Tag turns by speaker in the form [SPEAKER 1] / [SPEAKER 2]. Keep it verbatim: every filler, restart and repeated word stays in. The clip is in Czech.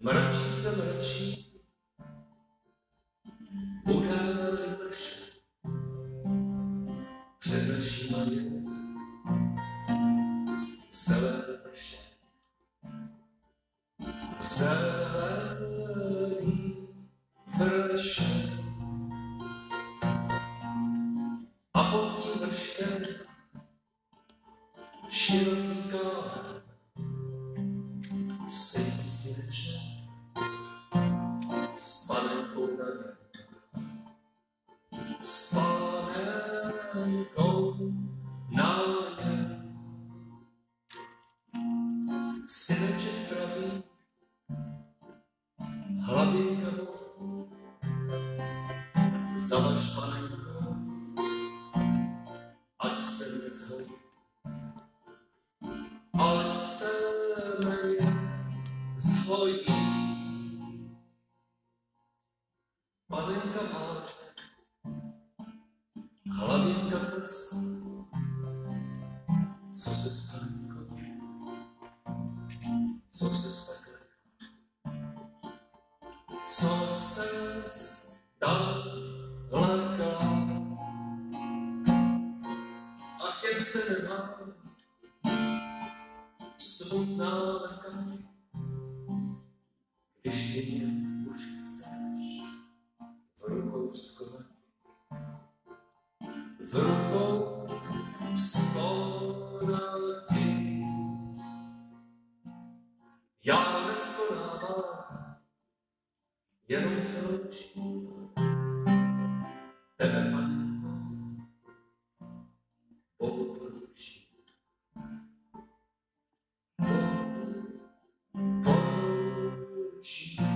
[SPEAKER 1] Mračí se mračí, bude-li pršet, před našima je zelený pršet. Zelený pršet. A pod tím vrškem široký kámen sedí si večer s panenkou na něm, s panenkou na něm. Syneček pravý, hlavěnka mou, zavaž panenkou, ať se mě zhodí, ať se mě zhodí. Panenka váže, hlavěnka klesá, co se s panenkou, co se s takhle, co se takhle klá. Ach, jak se nemá, smutná lekatí, když je mě už chceš v rukou skovat, v rukou skonatý. Já neskonávám, jenom se loučím, tebe panenko Bohu poručím. Bohu poručím.